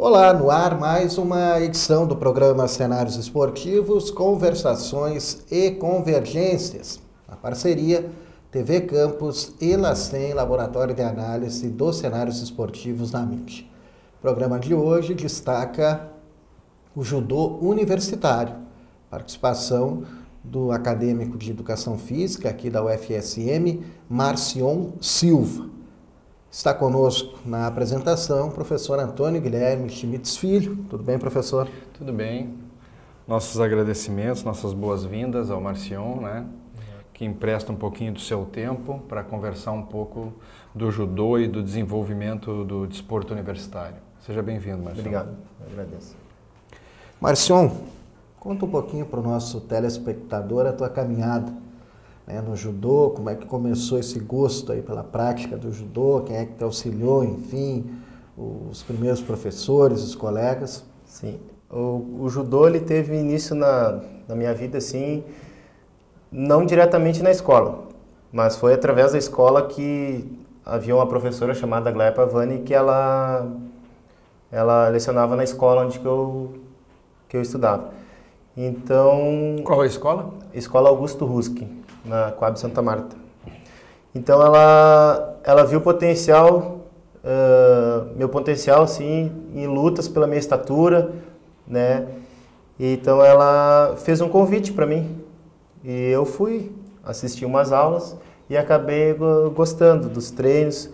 Olá, no ar mais uma edição do programa Cenários Esportivos, Conversações e Convergências, a parceria TV Campus e LACEN, Laboratório de Análise dos Cenários Esportivos na mídia. O programa de hoje destaca o judô universitário, participação do acadêmico de Educação Física aqui da UFSM, Marcion Silva. Está conosco na apresentação o professor Antônio Guilherme Schmitz Filho. Tudo bem, professor? Tudo bem. Nossos agradecimentos, nossas boas-vindas ao Marcion, que empresta um pouquinho do seu tempo para conversar um pouco do judô e do desenvolvimento do desporto universitário. Seja bem-vindo, Marcion. Obrigado, eu agradeço. Marcion, conta um pouquinho para o nosso telespectador a tua caminhada no judô, como é que começou esse gosto aí pela prática do judô, quem é que te auxiliou, enfim, os primeiros professores, os colegas. Sim, o judô ele teve início na minha vida, assim, não diretamente na escola, mas foi através da escola que havia uma professora chamada Aglaia Pavani que ela lecionava na escola onde que eu estudava. Então... Qual é a escola? Escola Augusto Ruski, na Coab Santa Marta. Então ela viu potencial, meu potencial assim, em lutas pela minha estatura, né? Então ela fez um convite para mim e eu fui assistir umas aulas e acabei gostando dos treinos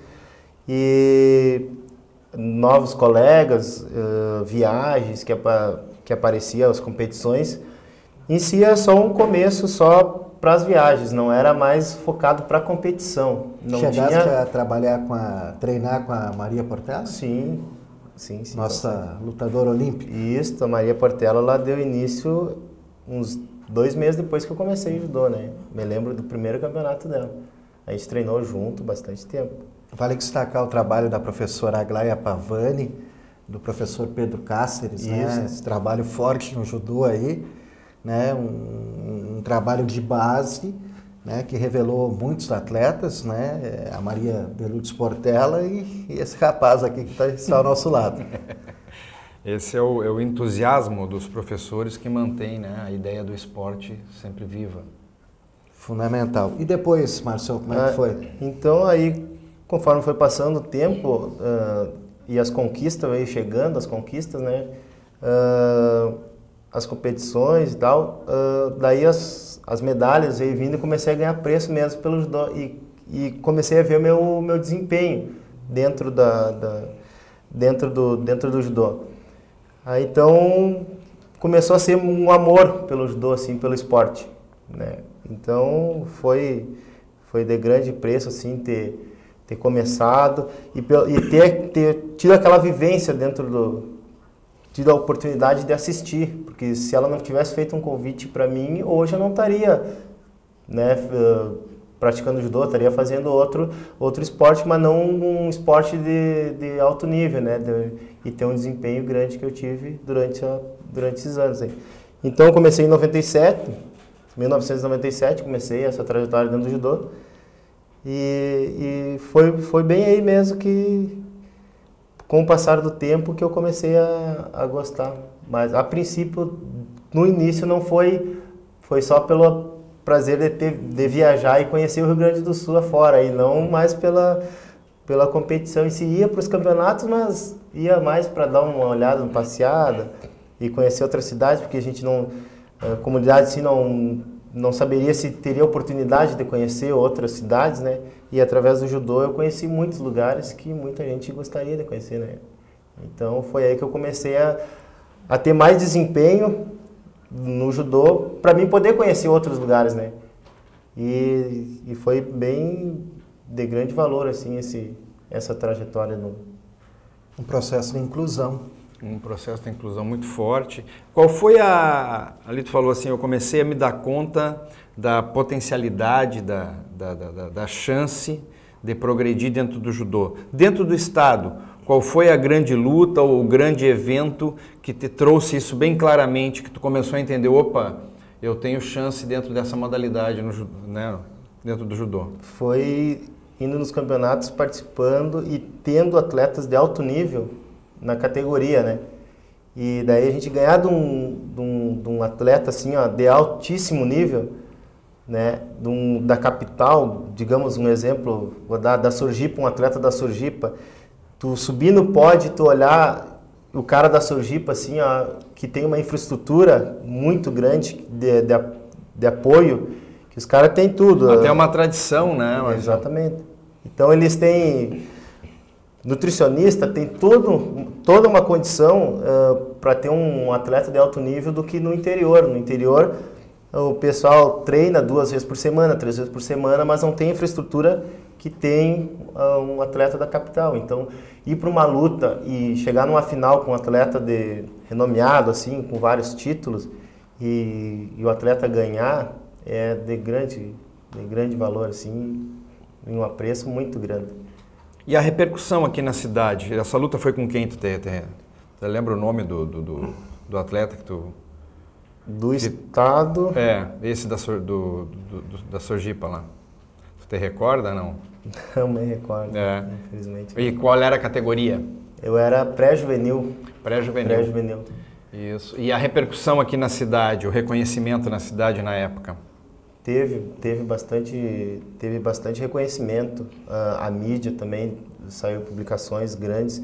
e novos colegas, viagens que apareciam, as competições. Em si é só um começo só para as viagens, não era mais focado para a competição. Não Chegaste tinha... a treinar com a Maria Portela? Sim. Nossa lutadora olímpica. Isso, a Maria Portela, ela deu início uns 2 meses depois que eu comecei judô, né? Me lembro do primeiro campeonato dela. A gente treinou junto bastante tempo. Vale destacar o trabalho da professora Aglaia Pavani, do professor Pedro Cáceres, né? Esse trabalho forte no judô aí, né? Um trabalho de base, né? Que revelou muitos atletas, né? A Maria de Lourdes Portela e esse rapaz aqui que está ao nosso lado. Esse é o entusiasmo dos professores que mantém, né, a ideia do esporte sempre viva. Fundamental. E depois, Marcelo, como é que foi? Então aí, conforme foi passando o tempo e as conquistas veio chegando, as conquistas, né? As competições e tal, daí as medalhas veio vindo e comecei a ganhar preço mesmo pelo judô e comecei a ver o meu desempenho dentro do judô. Aí então começou a ser um amor pelo judô, assim, pelo esporte, né? Então foi de grande preço assim ter começado e ter tido aquela vivência tido a oportunidade de assistir, porque se ela não tivesse feito um convite para mim, hoje eu não estaria, né, praticando judô, estaria fazendo outro esporte, mas não um esporte de alto nível, né, e ter um desempenho grande que eu tive durante esses anos aí. Então eu comecei em 1997, comecei essa trajetória dentro do judô e foi bem aí mesmo que com o passar do tempo que eu comecei a gostar. Mas a princípio, no início não foi só pelo prazer de viajar e conhecer o Rio Grande do Sul afora, e não mais pela competição. E se ia para os campeonatos, mas ia mais para dar uma olhada, uma passeada e conhecer outras cidades, porque a gente a comunidade assim não saberia se teria oportunidade de conhecer outras cidades, né? E através do judô eu conheci muitos lugares que muita gente gostaria de conhecer, né? Então foi aí que eu comecei a ter mais desempenho no judô para mim poder conhecer outros lugares, né? E foi bem de grande valor assim essa trajetória Um processo de inclusão. Um processo de inclusão muito forte. Qual foi ali tu falou assim, eu comecei a me dar conta da potencialidade, da chance de progredir dentro do judô. Dentro do estado, qual foi a grande luta ou o grande evento que te trouxe isso bem claramente, que tu começou a entender, opa, eu tenho chance dentro dessa modalidade, né, dentro do judô? Foi indo nos campeonatos, participando e tendo atletas de alto nível na categoria, né? E daí a gente ganhar de um atleta assim, ó, de altíssimo nível, né? Da capital, digamos um exemplo, vou dar da Surgipa, um atleta da Surgipa, tu subir no pódio, tu olhar o cara da Surgipa, assim, ó, que tem uma infraestrutura muito grande de apoio, que os caras têm tudo. Até uma tradição, né? Exatamente. Então eles têm nutricionista, tem toda uma condição para ter um atleta de alto nível do que no interior. No interior o pessoal treina 2 vezes por semana, 3 vezes por semana, mas não tem infraestrutura que tem um atleta da capital. Então, ir para uma luta e chegar numa final com um atleta renomeado, assim, com vários títulos, e o atleta ganhar é de grande valor, assim, em um apreço muito grande. E a repercussão aqui na cidade? Essa luta foi com quem? Você lembra o nome do atleta que tu... Do estado... Esse da Surgipa lá. Tu te recorda, não? Não me recordo, infelizmente. E qual era a categoria? Eu era pré-juvenil. Pré-juvenil. Pré-juvenil. Isso. E a repercussão aqui na cidade, o reconhecimento na cidade na época? Teve bastante reconhecimento. A mídia também saiu publicações grandes.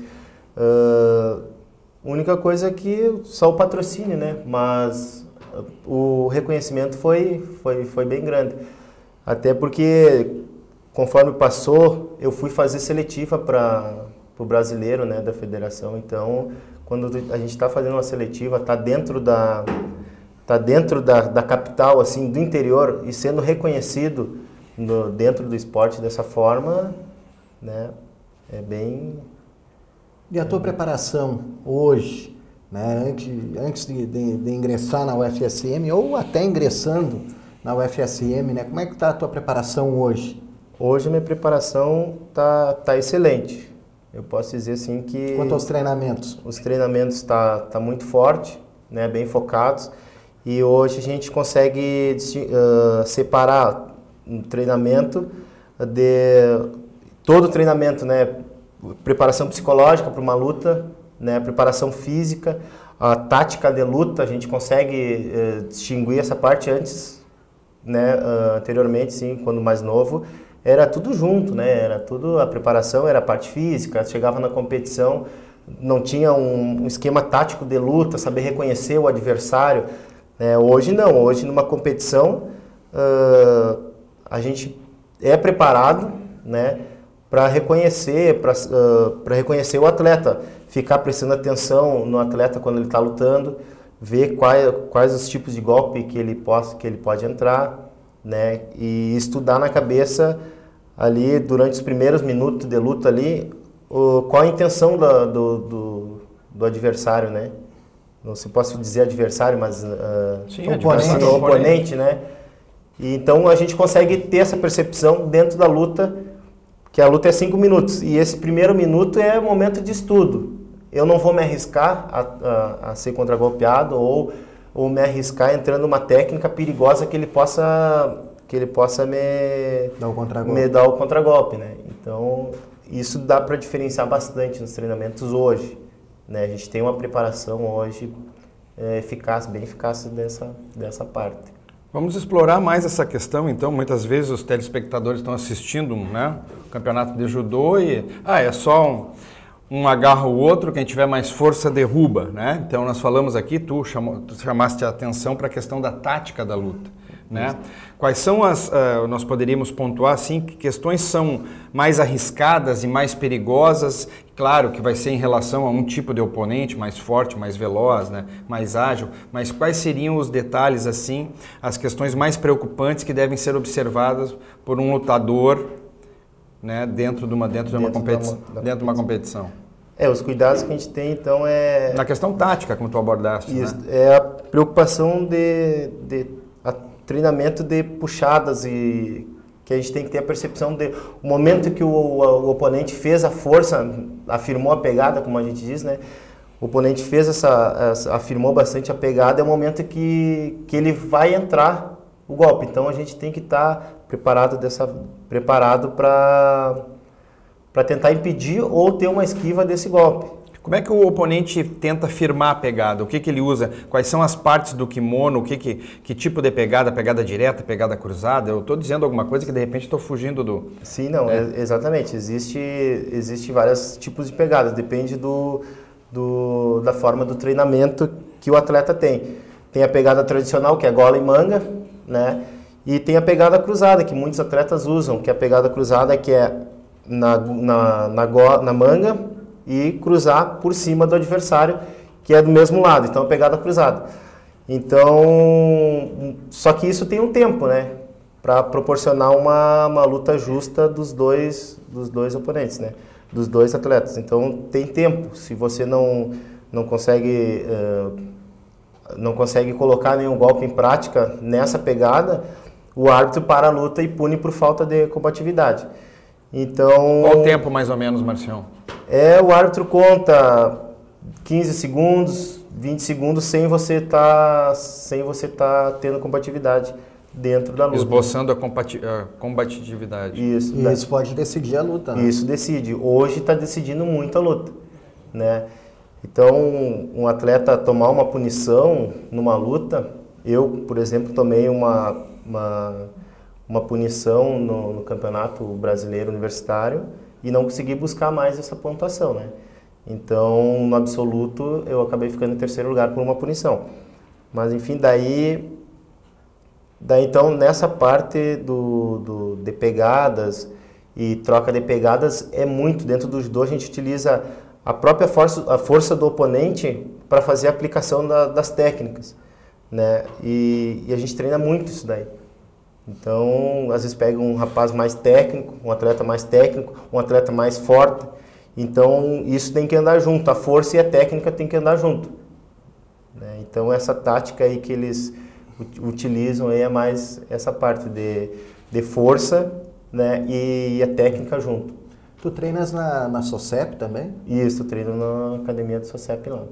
Única coisa é que só o patrocínio, né? Mas o reconhecimento foi bem grande. Até porque, conforme passou, eu fui fazer seletiva para o brasileiro, né, da federação. Então, quando a gente está fazendo uma seletiva, está dentro da capital, assim, do interior, e sendo reconhecido dentro do esporte dessa forma, né, é bem... E a tua preparação hoje, né, antes de ingressar na UFSM, ou até ingressando na UFSM, né, como é que está a tua preparação hoje? Hoje a minha preparação tá excelente. Eu posso dizer assim que... Quanto aos treinamentos? Os treinamentos tá muito forte, né, bem focados. E hoje a gente consegue separar um treinamento todo treinamento, né, preparação psicológica para uma luta, né, preparação física, a tática de luta, a gente consegue distinguir essa parte antes, né, anteriormente, sim, quando mais novo, era tudo junto, né, era tudo, a preparação era a parte física, chegava na competição, não tinha um esquema tático de luta, saber reconhecer o adversário. Hoje não, hoje numa competição a gente é preparado, né, para reconhecer o atleta, ficar prestando atenção no atleta quando ele está lutando, ver quais os tipos de golpe que ele pode entrar, né, e estudar na cabeça ali durante os primeiros minutos de luta ali qual a intenção do adversário, né? Não se posso dizer adversário, mas o oponente, né? E então a gente consegue ter essa percepção dentro da luta, que a luta é 5 minutos, e esse primeiro minuto é o momento de estudo. Eu não vou me arriscar a ser contragolpeado ou me arriscar entrando numa técnica perigosa que ele possa me dar o contragolpe, né? Então, isso dá para diferenciar bastante nos treinamentos hoje, né? A gente tem uma preparação hoje bem eficaz dessa parte. Vamos explorar mais essa questão, então. Muitas vezes os telespectadores estão assistindo, né, o campeonato de judô e é só um agarra o outro, quem tiver mais força derruba, né? Então nós falamos aqui, tu chamaste a atenção para a questão da tática da luta, né? Quais são nós poderíamos pontuar assim, que questões são mais arriscadas e mais perigosas? Claro que vai ser em relação a um tipo de oponente mais forte, mais veloz, né, mais ágil, mas quais seriam os detalhes assim, as questões mais preocupantes que devem ser observadas por um lutador, né, dentro de uma competição? Os cuidados que a gente tem, então, na questão tática, como tu abordaste, isso, né? É a preocupação de treinamento de puxadas, e que a gente tem que ter a percepção de o momento que o oponente fez a força, afirmou a pegada, como a gente diz, né? O oponente fez afirmou bastante a pegada, é o momento que ele vai entrar o golpe. Então a gente tem que estar preparado para tentar impedir ou ter uma esquiva desse golpe. Como é que o oponente tenta firmar a pegada? O que ele usa? Quais são as partes do kimono? Que tipo de pegada? Pegada direta, pegada cruzada? Eu estou dizendo alguma coisa que de repente estou fugindo do... Sim, não, exatamente. Existe vários tipos de pegadas, depende da forma do treinamento que o atleta tem. Tem a pegada tradicional, que é gola e manga, né? E tem a pegada cruzada, que muitos atletas usam, que é a pegada cruzada que é na manga e cruzar por cima do adversário, que é do mesmo lado. Então, a pegada cruzada. Então, só que isso tem um tempo, né? Para proporcionar uma luta justa dos dois oponentes, né? Dos dois atletas. Então, tem tempo. Se você não consegue colocar nenhum golpe em prática nessa pegada, o árbitro para a luta e pune por falta de combatividade. Então... Qual o tempo, mais ou menos, Marcião? O árbitro conta 15 segundos, 20 segundos sem você tá tendo combatividade dentro da luta. Esboçando a combatividade. Isso pode decidir a luta, né? Isso decide. Hoje está decidindo muito a luta, né? Então, um atleta tomar uma punição numa luta, eu, por exemplo, tomei uma punição no Campeonato Brasileiro Universitário e não consegui buscar mais essa pontuação, né? Então, no absoluto, eu acabei ficando em terceiro lugar por uma punição. Mas, enfim, daí então, nessa parte de pegadas e troca de pegadas, é muito. Dentro do judô, a gente utiliza a própria força do oponente para fazer a aplicação das técnicas, né? E a gente treina muito isso daí. Então, às vezes pega um rapaz mais técnico, um atleta mais técnico, um atleta mais forte. Então, isso tem que andar junto. A força e a técnica tem que andar junto, né? Então, essa tática aí que eles utilizam aí é mais essa parte de força, né? E a técnica junto. Tu treinas na SOCEP também? Isso, eu treino na academia do SOCEP lá.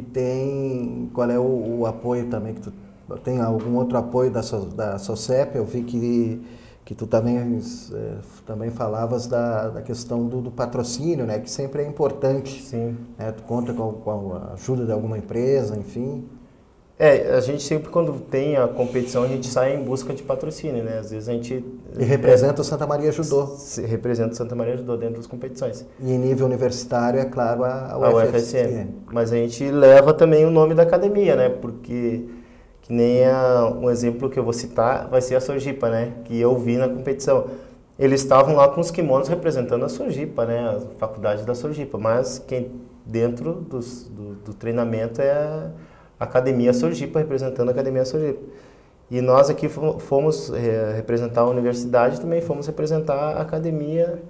E qual é o apoio também que tu tem? Algum outro apoio da SOCEP? Eu vi que tu também falavas da questão do patrocínio, né? Que sempre é importante. Sim. Né? Tu conta com a ajuda de alguma empresa, enfim. A gente sempre, quando tem a competição, a gente sai em busca de patrocínio, né? Às vezes a gente... E representa o Santa Maria Judô. Representa o Santa Maria Judô dentro das competições. E em nível universitário, é claro, a UFSM. Mas a gente leva também o nome da academia, né? Porque, que nem um exemplo que eu vou citar, vai ser a Sojipa, né? Que eu vi na competição. Eles estavam lá com os kimonos representando a Sojipa, né? A faculdade da Sojipa. Mas quem dentro do treinamento é a Academia Sojipa, representando a Academia Sojipa. E nós aqui fomos representar a universidade, também fomos representar a academia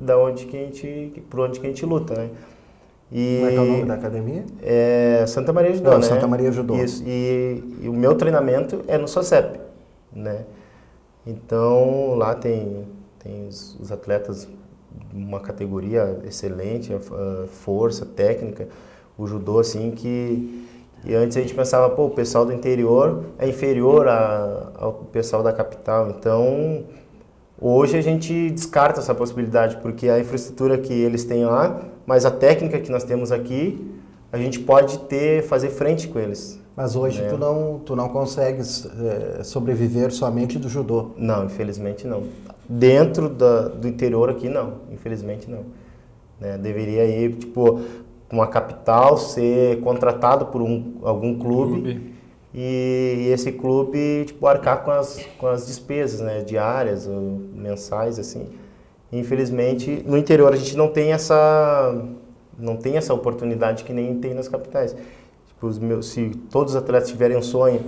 por onde que a gente luta, né? Como é que é o nome da academia? É Santa Maria Judô, né? Santa Maria Judô. Isso, e o meu treinamento é no SOCEP, né? Então, lá tem os atletas de uma categoria excelente, força, técnica, o judô, assim, E antes a gente pensava, pô, o pessoal do interior é inferior ao pessoal da capital. Então, hoje a gente descarta essa possibilidade, porque a infraestrutura que eles têm lá, mas a técnica que nós temos aqui, a gente pode fazer frente com eles. Mas hoje tu não consegues sobreviver somente do judô? Não, infelizmente não. Dentro do interior aqui, não. Infelizmente não. Né? Deveria ir, tipo... uma capital, ser contratado por algum clube e esse clube tipo, arcar com as despesas, né, diárias ou mensais, assim. Infelizmente, no interior a gente não tem essa oportunidade que nem tem nas capitais. Tipo, se todos os atletas tiverem um sonho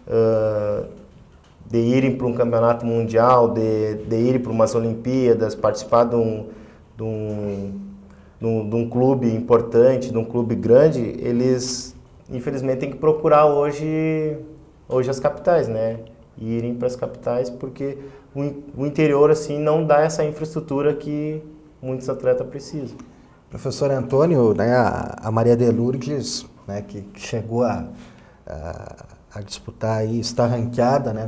de irem para um campeonato mundial, de irem para umas Olimpíadas, participar de um clube importante, de um clube grande, eles infelizmente têm que procurar hoje as capitais, né? E irem para as capitais porque o interior assim não dá essa infraestrutura que muitos atletas precisam. Professor Antônio, né, a Maria de Lourdes, né, que chegou a disputar e está ranqueada, né,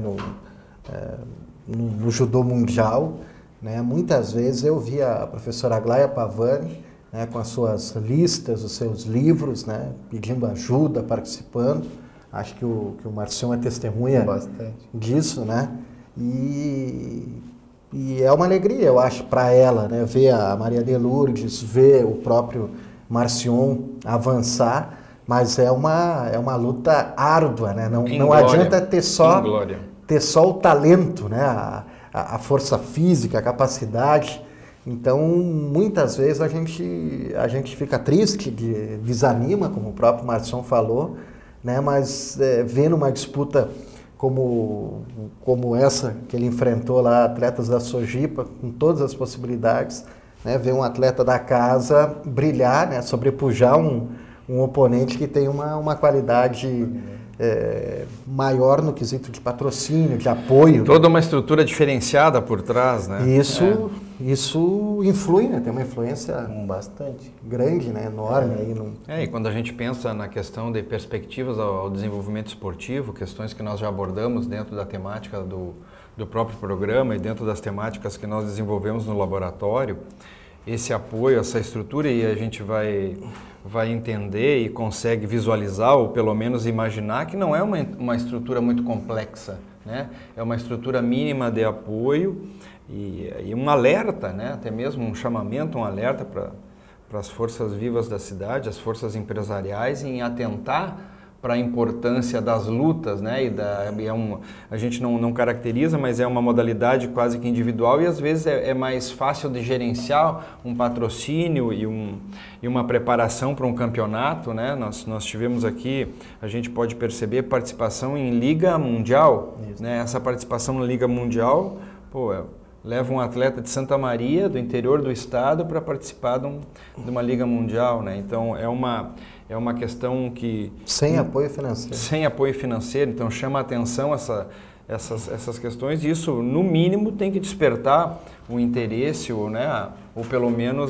no judô mundial, né? Muitas vezes eu vi a professora Aglaia Pavani, né, com as suas listas, os seus livros, né, pedindo ajuda, participando. Acho que o Marcion é testemunha disso, né? E é uma alegria, eu acho, para ela, né, ver a Maria de Lourdes, ver o próprio Marcion avançar, mas é uma luta árdua, né? Não adianta ter só o talento, né? A força física, a capacidade. Então, muitas vezes a gente fica triste, desanima, como o próprio Marcion falou, né? Mas vendo uma disputa como essa que ele enfrentou lá, atletas da Sojipa, com todas as possibilidades, né? Ver um atleta da casa brilhar, né? Sobrepujar um oponente que tem uma qualidade maior no quesito de patrocínio, de apoio. Toda uma estrutura diferenciada por trás, né? Isso influi, né? Tem uma influência bastante grande, né? Enorme. Aí e quando a gente pensa na questão de perspectivas ao desenvolvimento esportivo, questões que nós já abordamos dentro da temática do próprio programa e dentro das temáticas que nós desenvolvemos no laboratório, esse apoio, essa estrutura, e a gente vai entender e consegue visualizar, ou pelo menos imaginar, que não é uma estrutura muito complexa, né? É uma estrutura mínima de apoio e um alerta, né? Até mesmo um chamamento, um alerta para as forças vivas da cidade, as forças empresariais, em atentar para a importância das lutas, né? A gente não caracteriza, mas é uma modalidade quase que individual e às vezes é mais fácil de gerenciar um patrocínio e uma preparação para um campeonato, né? Nós tivemos aqui, a gente pode perceber, participação em Liga Mundial, né? Essa participação na Liga Mundial, leva um atleta de Santa Maria, do interior do estado, para participar de uma Liga Mundial, né? Então é uma questão que... Sem apoio financeiro. Sem apoio financeiro, então chama a atenção essas questões e isso, no mínimo, tem que despertar o interesse ou pelo menos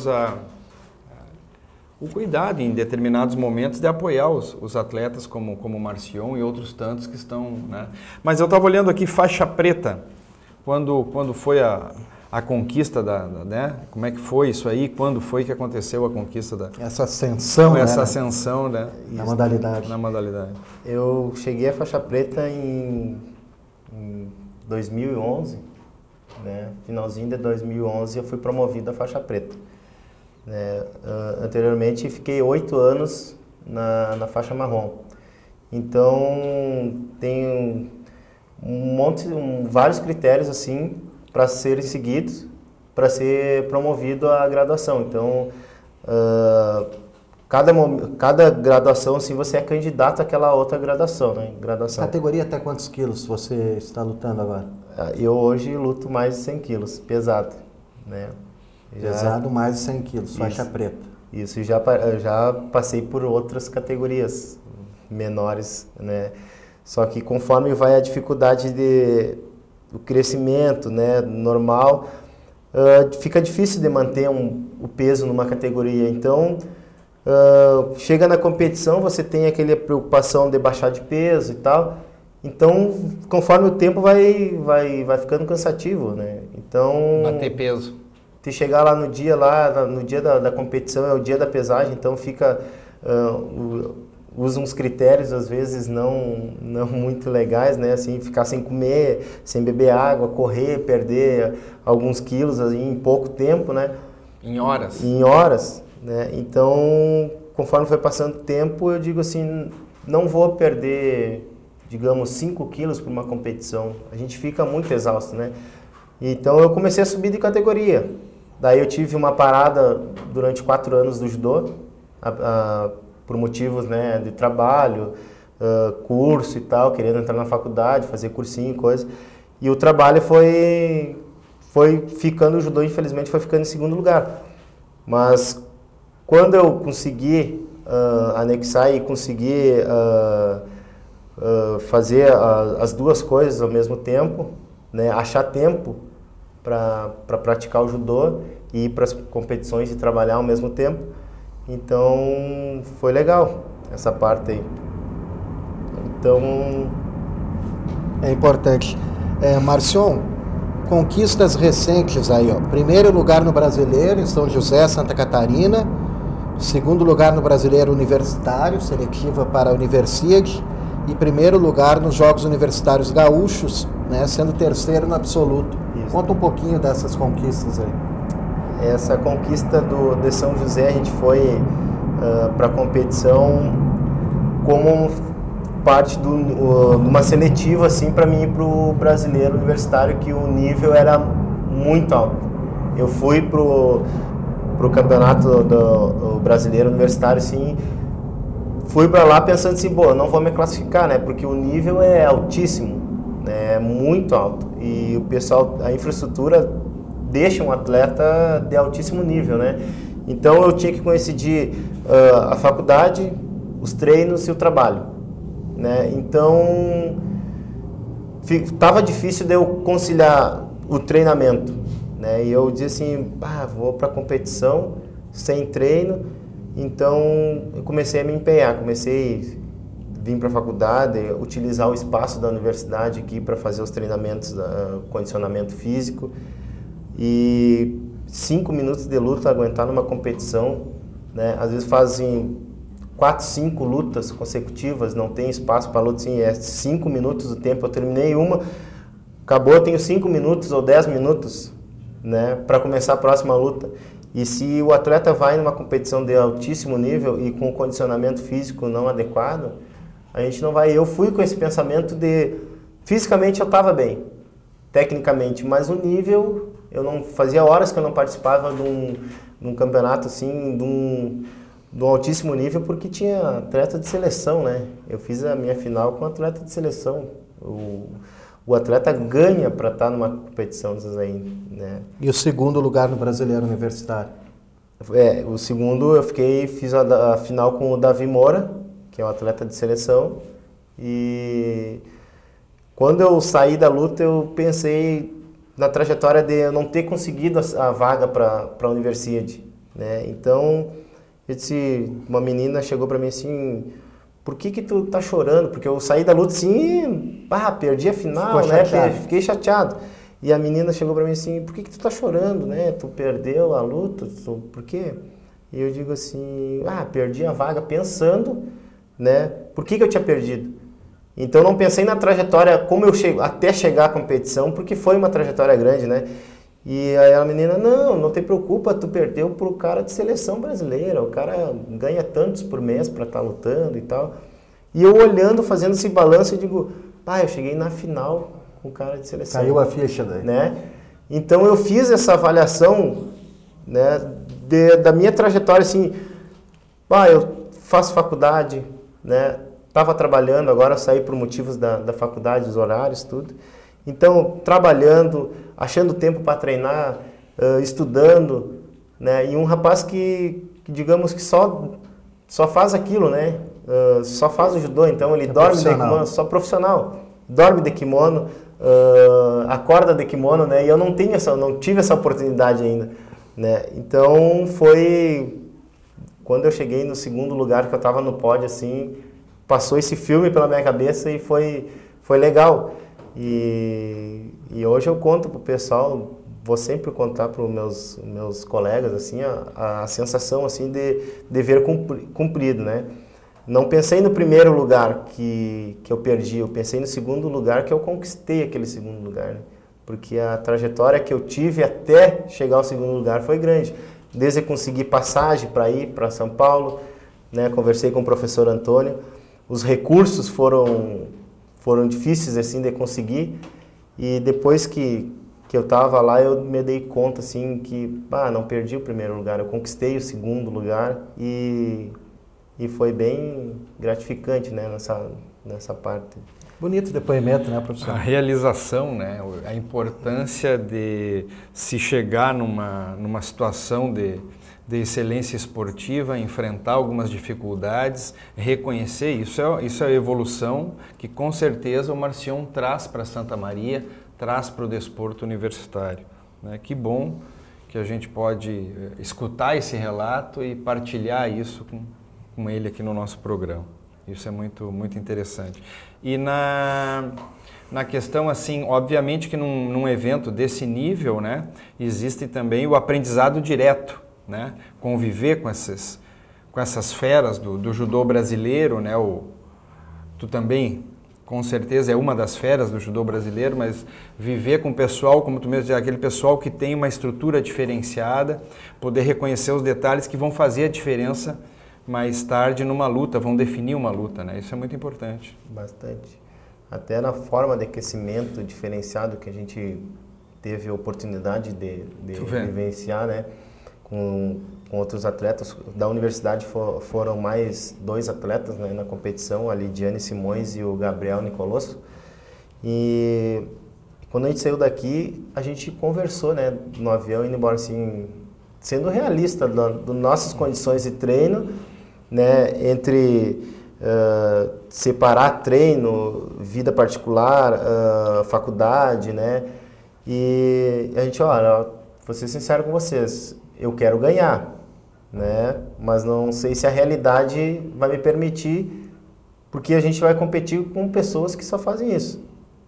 o cuidado em determinados momentos de apoiar os atletas como o Marcion e outros tantos que estão... né? Mas eu estava olhando aqui faixa preta, quando foi a conquista né? Como é que foi isso aí? Quando foi que aconteceu a conquista essa ascensão, essa ascensão, né? Na modalidade. Na modalidade. Eu cheguei à faixa preta em 2011, né? Finalzinho de 2011 eu fui promovido à faixa preta. Anteriormente fiquei 8 anos na faixa marrom. Então tem vários critérios assim para serem seguidos, para ser promovido à graduação. Então, cada graduação, assim, você é candidato àquela outra graduação, né? Categoria até quantos quilos você está lutando agora? Eu hoje luto mais de 100 quilos, pesado, né? Pesado mais de 100 quilos, faixa preta. Isso, já passei por outras categorias menores, né? Só que conforme vai a dificuldade o crescimento, né, normal, fica difícil de manter o peso numa categoria. Então, chega na competição, você tem aquela preocupação de baixar de peso e tal. Então, conforme o tempo vai ficando cansativo, né? Então, bater peso. Se chegar lá no dia da competição, é o dia da pesagem, então fica... usa uns critérios, às vezes, não muito legais, né? Assim, ficar sem comer, sem beber água, correr, perder alguns quilos assim, em pouco tempo, né? Em horas. Em horas, né? Então, conforme foi passando o tempo, eu digo assim, não vou perder, digamos, 5 quilos para uma competição. A gente fica muito exausto, né? Então, eu comecei a subir de categoria. Daí eu tive uma parada durante 4 anos do judô, por motivos, né, de trabalho, curso e tal, querendo entrar na faculdade, fazer cursinho e coisa. E o trabalho foi ficando, o judô infelizmente foi ficando em segundo lugar. Mas quando eu consegui anexar e conseguir fazer as duas coisas ao mesmo tempo, né, achar tempo para praticar o judô e ir para as competições e trabalhar ao mesmo tempo, então, foi legal essa parte aí. Então... É importante. Marcion, conquistas recentes aí, ó. Primeiro lugar no Brasileiro, em São José, Santa Catarina. Segundo lugar no Brasileiro Universitário, seletiva para a Universiade, e primeiro lugar nos Jogos Universitários Gaúchos, né, sendo terceiro no absoluto. Isso. Conta um pouquinho dessas conquistas aí. Essa conquista de São José, a gente foi para a competição como parte de uma seletiva assim, para mim ir para o Brasileiro Universitário, que o nível era muito alto. Eu fui para o campeonato do Brasileiro Universitário, assim, fui para lá pensando assim, boa, não vou me classificar, né? Porque o nível é altíssimo, né? É muito alto. E o pessoal, a infraestrutura deixa um atleta de altíssimo nível, né? Então eu tinha que coincidir a faculdade, os treinos e o trabalho, né? Então tava difícil de eu conciliar o treinamento, né? E eu dizia assim, vou para a competição sem treino. Então eu comecei a me empenhar, comecei a vir para a faculdade, utilizar o espaço da universidade aqui para fazer os treinamentos, condicionamento físico. E 5 minutos de luta, aguentar numa competição, né? Às vezes fazem 4, 5 lutas consecutivas, não tem espaço para luta, assim, é 5 minutos do tempo. Eu terminei uma, acabou, eu tenho 5 minutos ou 10 minutos, né, para começar a próxima luta. E se o atleta vai numa competição de altíssimo nível e com condicionamento físico não adequado, a gente não vai. Eu fui com esse pensamento de, fisicamente eu estava bem, tecnicamente, mas o nível, eu não fazia horas que eu não participava de um campeonato assim, de um altíssimo nível, porque tinha atleta de seleção, né? Eu fiz a minha final com atleta de seleção. O atleta ganha para estar numa competição dessas aí, né? E o segundo lugar no Brasileiro Universitário? O segundo fiz a final com o Davi Moura, que é um atleta de seleção. E quando eu saí da luta, eu pensei na trajetória de eu não ter conseguido a vaga para a Universiade, né? Então, uma menina chegou para mim assim, por que tu tá chorando? Porque eu saí da luta assim, perdi a final, né? Fiquei chateado. E a menina chegou para mim assim, por que tu tá chorando, né? Tu perdeu a luta, por quê? E eu digo assim, perdi a vaga pensando, né? Por que eu tinha perdido? Então não pensei na trajetória, como eu até chegar à competição, porque foi uma trajetória grande, né? E aí a menina, não te preocupa, tu perdeu pro cara de seleção brasileira, o cara ganha tantos por mês para estar lutando e tal. E eu olhando, fazendo esse balanço, eu digo, eu cheguei na final com o cara de seleção. Caiu a ficha daí. Né? Então eu fiz essa avaliação, né, da minha trajetória, assim, eu faço faculdade, né, estava trabalhando, agora saí por motivos da faculdade, os horários, tudo. Então, trabalhando, achando tempo para treinar, estudando, né? E um rapaz que digamos que só faz aquilo, né? Só faz o judô, então ele dorme de kimono, só profissional. Dorme de kimono, acorda de kimono, né? E eu não tive essa oportunidade ainda, né? Então, foi quando eu cheguei no segundo lugar, que eu estava no pódio, assim, passou esse filme pela minha cabeça e foi legal. E hoje eu conto pro pessoal, vou sempre contar para os meus colegas assim, a sensação assim de dever cumprido, né? Não pensei no primeiro lugar que eu perdi, eu pensei no segundo lugar que eu conquistei aquele segundo lugar, né? Porque a trajetória que eu tive até chegar ao segundo lugar foi grande. Desde conseguir passagem para ir para São Paulo, né? Conversei com o professor Antônio, os recursos foram difíceis assim de conseguir, e depois que eu estava lá eu me dei conta assim que não perdi o primeiro lugar, eu conquistei o segundo lugar e foi bem gratificante, né, nessa parte. Bonito depoimento, né, professor? A realização, né, a importância de se chegar numa situação de excelência esportiva, enfrentar algumas dificuldades, reconhecer isso é a evolução que com certeza o Marcion traz para Santa Maria, traz para o desporto universitário, né? Que bom que a gente pode escutar esse relato e partilhar isso com ele aqui no nosso programa. Isso é muito, muito interessante. E na questão, assim, obviamente que num evento desse nível, né, existe também o aprendizado direto, né? Conviver com com essas feras do judô brasileiro, né? Tu também, com certeza, é uma das feras do judô brasileiro, mas viver com o pessoal, como tu mesmo dizia, aquele pessoal que tem uma estrutura diferenciada, poder reconhecer os detalhes que vão fazer a diferença mais tarde numa luta, vão definir uma luta, né? Isso é muito importante. Bastante. Até na forma de aquecimento diferenciado que a gente teve a oportunidade de vivenciar, né? Com outros atletas da universidade, foram mais 2 atletas, né, na competição, a Lidiane Simões e o Gabriel Nicolosso. E quando a gente saiu daqui, a gente conversou, né, no avião, indo embora assim, sendo realista das nossas condições de treino, né, entre separar treino, vida particular, faculdade, né, e a gente, olha, vou ser sincero com vocês, eu quero ganhar, né, mas não sei se a realidade vai me permitir, porque a gente vai competir com pessoas que só fazem isso.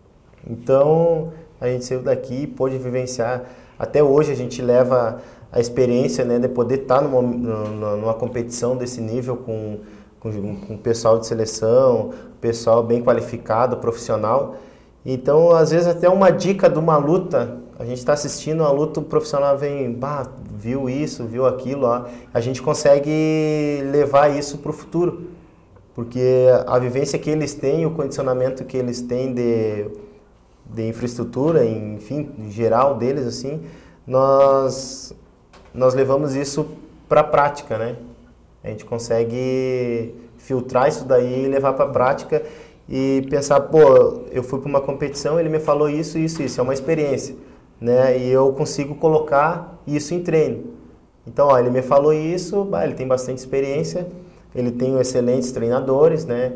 Então, a gente saiu daqui, pôde vivenciar, até hoje a gente leva a experiência, né, de poder estar numa competição desse nível com pessoal de seleção, pessoal bem qualificado, profissional. Então, às vezes até uma dica de uma luta, a gente está assistindo uma luta, o profissional vem, viu isso, viu aquilo, ó. A gente consegue levar isso para o futuro, porque a vivência que eles têm, o condicionamento que eles têm de infraestrutura, enfim, em geral deles, assim, nós levamos isso para a prática, né? A gente consegue filtrar isso daí e levar para a prática e pensar, pô, eu fui para uma competição, ele me falou isso, é uma experiência, né? E eu consigo colocar isso em treino. Então, ó, ele me falou isso, ele tem bastante experiência, ele tem excelentes treinadores, né?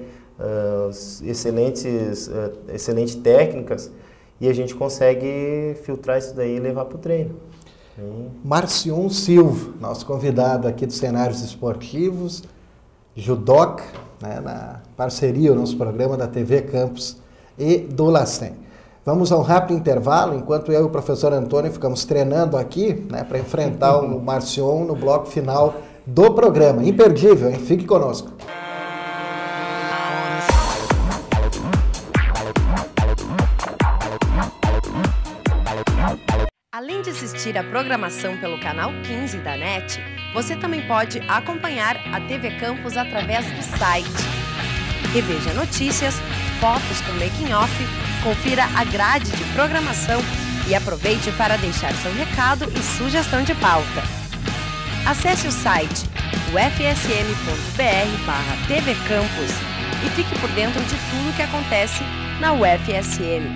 Excelentes técnicas, e a gente consegue filtrar isso daí e levar para o treino. Marcion Silva, nosso convidado aqui dos Cenários Esportivos, judoca, né, na parceria, o nosso programa da TV Campus e do LACEN. Vamos a um rápido intervalo, enquanto eu e o professor Antônio ficamos treinando aqui, né, para enfrentar o Marcion no bloco final do programa. Imperdível, hein? Fique conosco. Além de assistir a programação pelo canal 15 da NET, você também pode acompanhar a TV Campus através do site. Reveja notícias, fotos com making-off, confira a grade de programação e aproveite para deixar seu recado e sugestão de pauta. Acesse o site ufsm.br/TV Campus e fique por dentro de tudo que acontece na UFSM.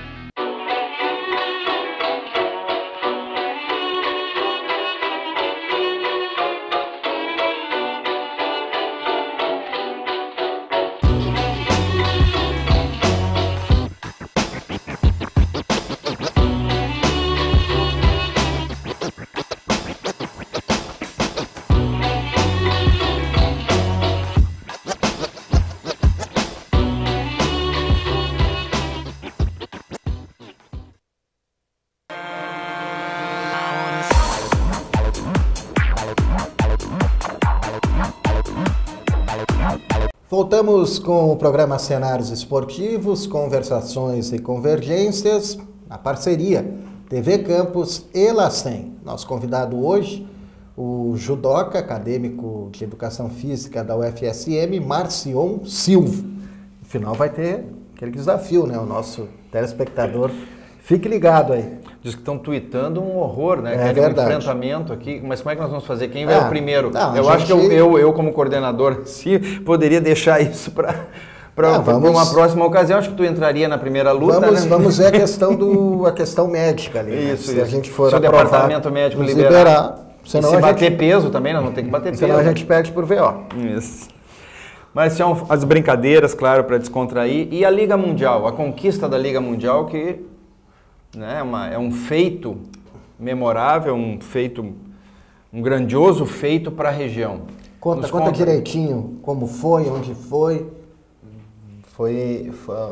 Voltamos com o programa Cenários Esportivos, Conversações e Convergências, na parceria TV Campus e LACEN. Nosso convidado hoje, o judoca, acadêmico de Educação Física da UFSM, Marcion Silva. No final vai ter aquele desafio, né? O nosso telespectador, fique ligado aí. Diz que estão tweetando um horror, né? É Querem um verdade. enfrentamento aqui. Mas como é que nós vamos fazer? Quem vai o primeiro? Não, eu acho que eu como coordenador, se poderia deixar isso para uma próxima ocasião. Acho que tu entraria na primeira luta, né? Vamos ver a questão médica ali. Isso, né? Se a gente for se o aprovar, departamento médico nos liberar. Senão se a bater gente, peso também, nós vamos ter que bater peso. senão a gente perde por VO. Isso. Mas são as brincadeiras, claro, para descontrair. E a Liga Mundial, a conquista da Liga Mundial, que, né, é um feito memorável, um grandioso feito para a região. Conta direitinho como foi, onde foi. Foi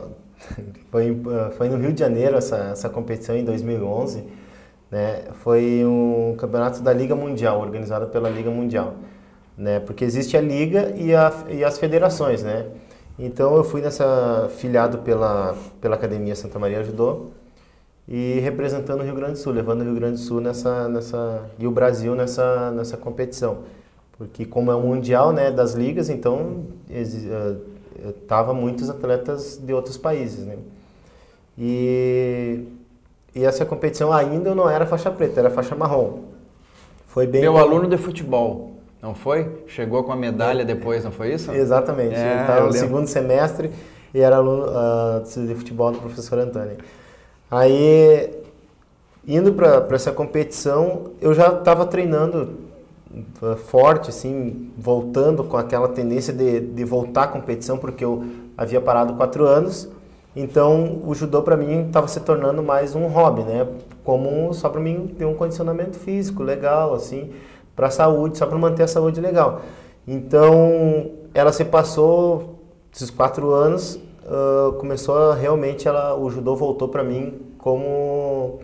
no Rio de Janeiro essa competição em 2011, né? Foi um campeonato da Liga Mundial, organizado pela Liga Mundial. né? Porque existe a liga e as federações, né? Então eu fui filiado pela Academia Santa Maria Judô e representando o Rio Grande do Sul, levando o Rio Grande do Sul e o Brasil nessa competição. Porque como é um mundial, né, das ligas, então tava muitos atletas de outros países, né? E essa competição ainda eu não era faixa preta, era faixa marrom. Foi bem... Meu aluno de futebol, não foi? Chegou com a medalha depois, não foi isso? Exatamente. Ele estava no segundo semestre e era aluno de futebol do professor Antônio. Aí, indo para essa competição, eu já estava treinando forte, assim, voltando com aquela tendência de voltar à competição, porque eu havia parado 4 anos. Então, o judô para mim estava se tornando mais um hobby, né? Só para mim ter um condicionamento físico legal, assim, para a saúde, só para manter a saúde legal. Então, ela se passou, esses 4 anos, começou realmente, o judô voltou para mim como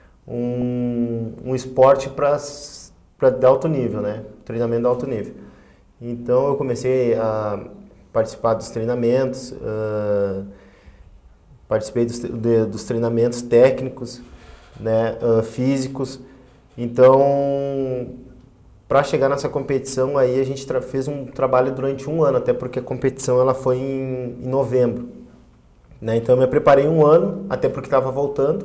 um esporte de alto nível, né? Treinamento de alto nível. Então, eu comecei a participar dos treinamentos, participei dos treinamentos técnicos, né, físicos. Então, para chegar nessa competição, aí a gente fez um trabalho durante 1 ano, até porque a competição ela foi em novembro. Né? Então, eu me preparei 1 ano, até porque estava voltando,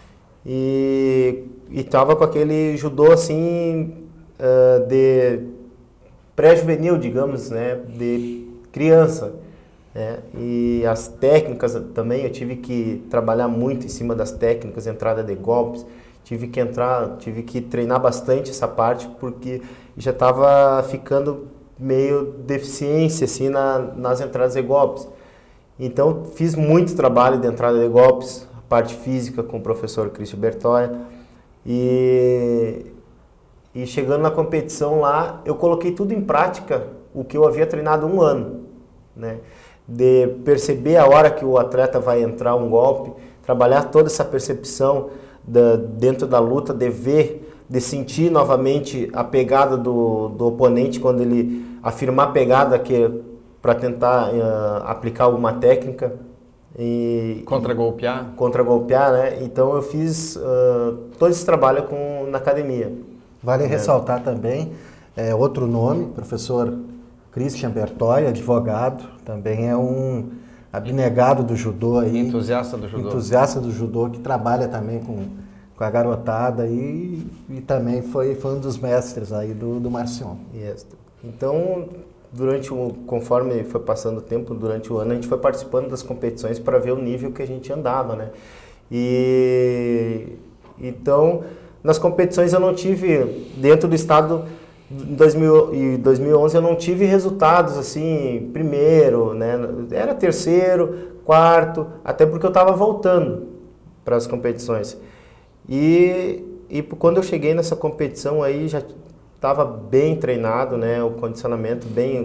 e estava com aquele judô assim, de pré-juvenil, digamos, né, de criança. E as técnicas também, eu tive que trabalhar muito em cima das técnicas, entrada de golpes, tive que treinar bastante essa parte, porque já estava ficando meio deficiência assim, nas entradas de golpes. Então fiz muito trabalho de entrada de golpes, a parte física com o professor Christian Bertoia, e chegando na competição lá, eu coloquei tudo em prática, o que eu havia treinado 1 ano, né? De perceber a hora que o atleta vai entrar um golpe, trabalhar toda essa percepção dentro da luta, de ver, de sentir novamente a pegada do oponente quando ele afirmar a pegada para tentar aplicar alguma técnica. Contra-golpear, né? Então eu fiz todo esse trabalho na academia. Vale ressaltar também outro nome, professor Christian Bertoia, advogado, também é um abnegado do judô aí. Entusiasta do judô. Entusiasta do judô, que trabalha também com a garotada e também foi um dos mestres aí do Marcion. Yes. Então, conforme foi passando o tempo, durante o ano, a gente foi participando das competições para ver o nível que a gente andava, né? Então, nas competições eu não tive, dentro do estado... Em 2011 eu não tive resultados assim, primeiro, né? Era terceiro, quarto, até porque eu estava voltando para as competições. E quando eu cheguei nessa competição aí já estava bem treinado, né? O condicionamento,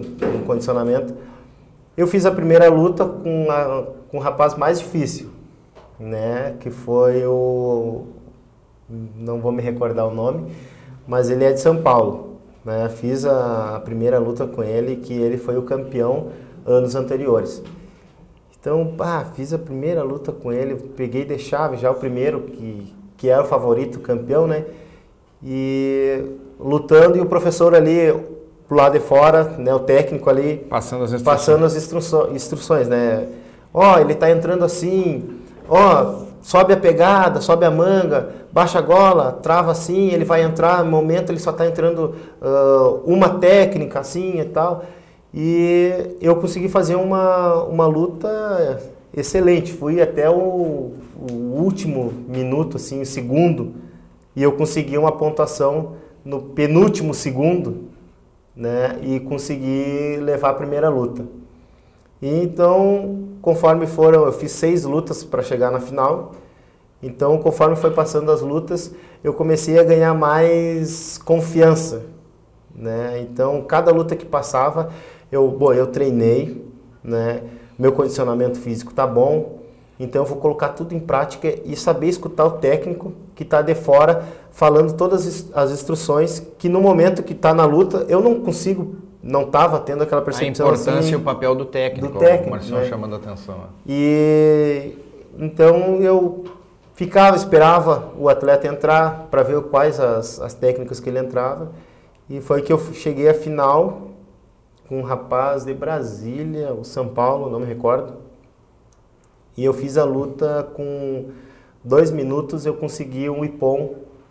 Eu fiz a primeira luta com o rapaz mais difícil, né? Que foi não vou me recordar o nome, mas ele é de São Paulo. Né, fiz a primeira luta com ele, que ele foi o campeão anos anteriores. Então, fiz a primeira luta com ele, peguei de chave já o primeiro, que era o favorito, campeão, né? E lutando, e o professor ali pro lado de fora, né, o técnico ali, passando as instruções, né? Ele tá entrando assim, sobe a pegada, sobe a manga, baixa a gola, trava assim, ele vai entrar, no momento ele só está entrando uma técnica assim e tal. E eu consegui fazer uma luta excelente, fui até o último minuto, assim, o segundo, e eu consegui uma pontuação no penúltimo segundo, né, e consegui levar a primeira luta. E então, conforme eu fiz 6 lutas para chegar na final. Então, conforme foi passando as lutas, eu comecei a ganhar mais confiança, né? Então, cada luta que passava, eu treinei, né? Meu condicionamento físico tá bom, então eu vou colocar tudo em prática e saber escutar o técnico que está de fora, falando todas as instruções, que no momento que está na luta, eu não consigo não estava tendo aquela percepção A importância assim, e o papel do técnico, o Marcião, né? chamando a atenção. E então eu esperava o atleta entrar para ver quais as técnicas que ele entrava, e foi que eu cheguei à final com um rapaz de Brasília, o São Paulo, não me recordo, e eu fiz a luta com 2 minutos, eu consegui um ippon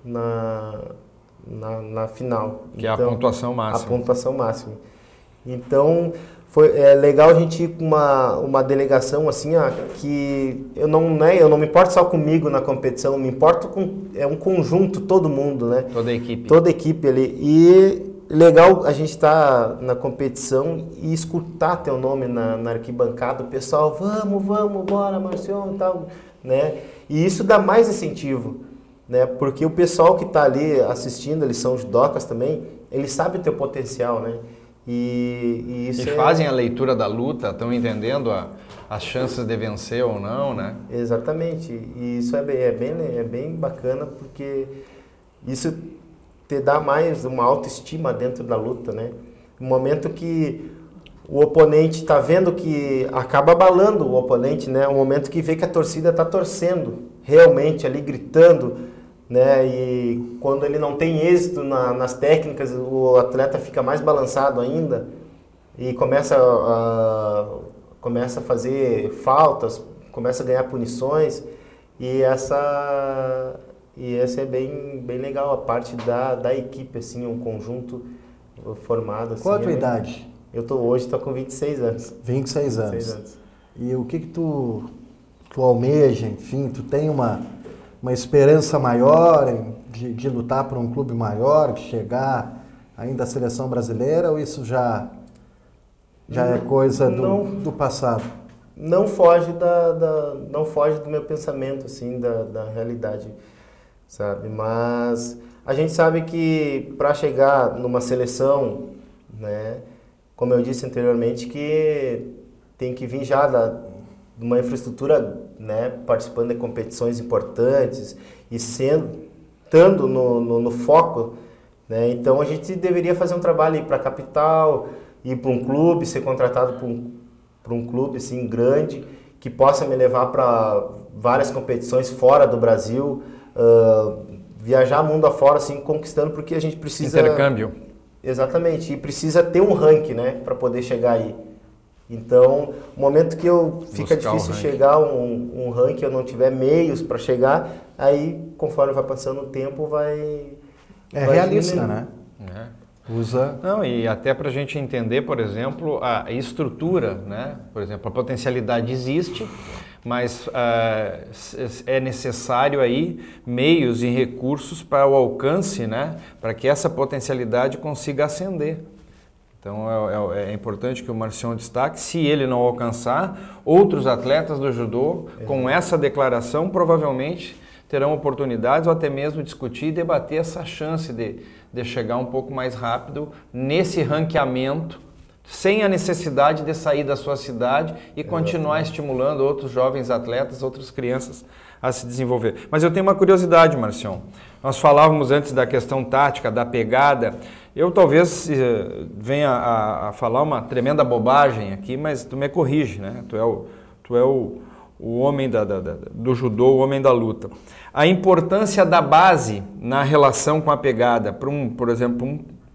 na final. Que então, é a pontuação máxima. A pontuação máxima. Então, foi legal a gente ir com uma delegação assim, que eu não me importo só comigo na competição, me importo com um conjunto, todo mundo, né? Toda a equipe. Toda a equipe ali. E legal a gente estar na competição e escutar teu nome na arquibancada, o pessoal, vamos, bora, Marcião e tal, né? E isso dá mais incentivo, né? Porque o pessoal que está ali assistindo, eles são judocas também, eles sabem o teu potencial, né? E isso fazem a leitura da luta, estão entendendo as chances de vencer ou não, né? Exatamente. E isso é bem bacana, porque isso te dá mais uma autoestima dentro da luta, né? No momento que o oponente está vendo que acaba abalando o oponente, né? O momento que vê que a torcida está torcendo, realmente ali gritando, né? E quando ele não tem êxito nas técnicas, o atleta fica mais balançado ainda e começa a fazer faltas, começa a ganhar punições, e essa é bem legal, a parte da equipe, assim, um conjunto formado. Assim, Qual a tua idade? Hoje estou com 26 anos. 26 anos. E o que tu almeja, enfim, tu tem uma esperança maior de lutar por um clube maior, de chegar ainda à seleção brasileira, ou isso já é coisa do passado? Não foge não foge do meu pensamento, assim, da realidade, sabe? Mas a gente sabe que para chegar numa seleção, né, como eu disse anteriormente, que tem que vir já de uma infraestrutura, né, participando de competições importantes e estando no foco, né? Então a gente deveria fazer um trabalho, ir para a capital, ir para um clube, ser contratado por um clube assim grande, que possa me levar para várias competições fora do Brasil, viajar mundo afora, assim, conquistando, porque a gente precisa... Intercâmbio. Exatamente, e precisa ter um ranking, né, para poder chegar aí. Então, no momento que fica difícil chegar um ranking, eu não tiver meios para chegar, aí, conforme vai passando o tempo, vai realista, diminuindo, né? Usa... Não, e até para a gente entender, por exemplo, a estrutura, né? Por exemplo, a potencialidade existe, mas é necessário aí meios e recursos para o alcance, né? Para que essa potencialidade consiga ascender. Então é importante que o Marcião destaque, se ele não alcançar, outros atletas do judô, com essa declaração, provavelmente terão oportunidades ou até mesmo discutir e debater essa chance de chegar um pouco mais rápido nesse ranqueamento, sem a necessidade de sair da sua cidade e continuar estimulando outros jovens atletas, outras crianças a se desenvolver. Mas eu tenho uma curiosidade, Marcião. Nós falávamos antes da questão tática, da pegada. Eu talvez venha a falar uma tremenda bobagem aqui, mas tu me corrige, né? Tu é o homem do judô, o homem da luta. A importância da base na relação com a pegada, por exemplo,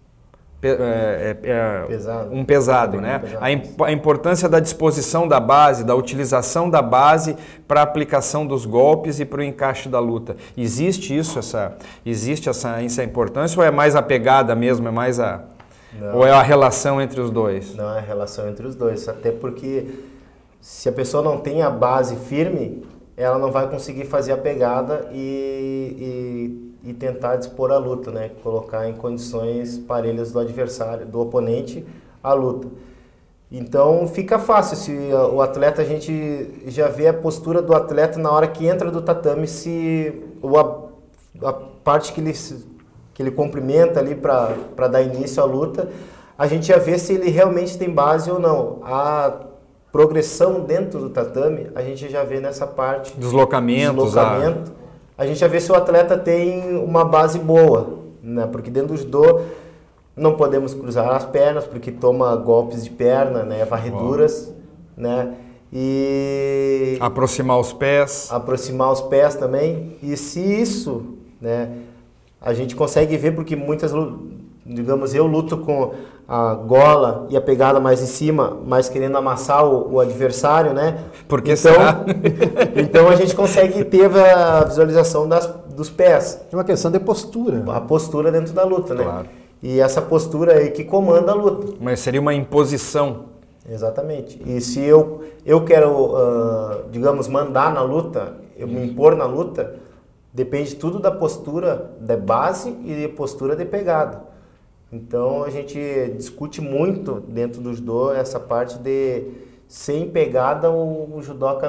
um pesado, né? A importância da disposição da base, da utilização da base para a aplicação dos golpes e para o encaixe da luta. Existe essa importância, ou é mais a pegada mesmo, ou é a relação entre os dois? Não, é a relação entre os dois, até porque se a pessoa não tem a base firme, ela não vai conseguir fazer a pegada e tentar dispor a luta, né? Colocar em condições parelhas do adversário, do oponente, a luta. Então fica fácil, se o atleta, a gente já vê a postura do atleta na hora que entra do tatame, se a parte que ele cumprimenta ali para dar início à luta, a gente já vê se ele realmente tem base ou não. A progressão dentro do tatame, a gente já vê nessa parte. Deslocamento. A gente já vê se o atleta tem uma base boa, né? Porque dentro do judô, Não podemos cruzar as pernas porque toma golpes de perna, né, varreduras, né, e Aproximar os pés. aproximar os pés também. E se isso, né, a gente consegue ver porque muitas, digamos, eu luto com a gola e a pegada mais em cima, mais querendo amassar o adversário, né? Porque então, será? então a gente consegue ter a visualização dos pés, É uma questão de postura. a postura dentro da luta, né? Claro. E essa postura aí que comanda a luta. Mas seria uma imposição. Exatamente. E se eu quero, digamos, mandar na luta, eu me impor na luta, depende tudo da postura de base e de postura de pegada. Então a gente discute muito dentro do judô essa parte de sem pegada o judoca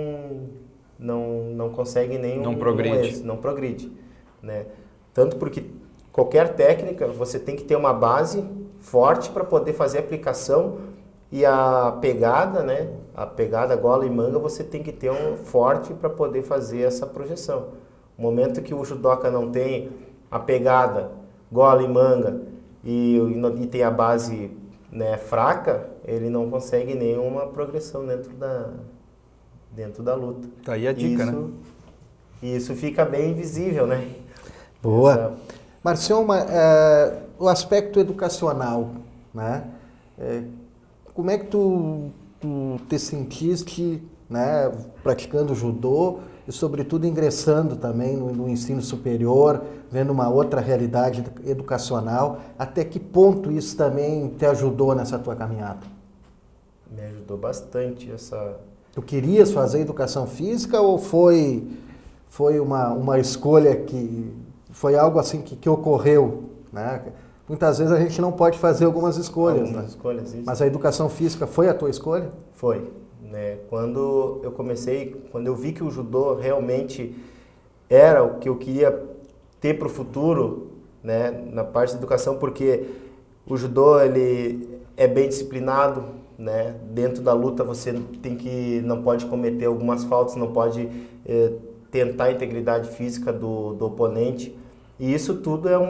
não consegue nem Não progride. não progride, né? Tanto porque qualquer técnica você tem que ter uma base forte para poder fazer a aplicação e a pegada, né? A pegada gola e manga você tem que ter um forte para poder fazer essa projeção. No momento que o judoca não tem a pegada gola e manga e tem a base, né, fraca, ele não consegue nenhuma progressão dentro da luta. Tá aí a dica, né? E isso fica bem visível, né? Boa. Marcião, o aspecto educacional, né? Como é que tu te sentiste, né, praticando judô e, sobretudo, ingressando também no ensino superior, vendo uma outra realidade educacional? Até que ponto isso também te ajudou nessa tua caminhada? Me ajudou bastante essa... Tu querias fazer educação física ou foi uma escolha que... Foi algo assim que ocorreu, né? Muitas vezes a gente não pode fazer algumas escolhas, né? Escolhas, isso. Mas a educação física foi a tua escolha? Foi, né? Quando eu vi que o judô realmente era o que eu queria ter para o futuro, né? Na parte de educação, porque o judô ele é bem disciplinado, né? Dentro da luta você não pode cometer algumas faltas, não pode tentar a integridade física do oponente. E isso tudo é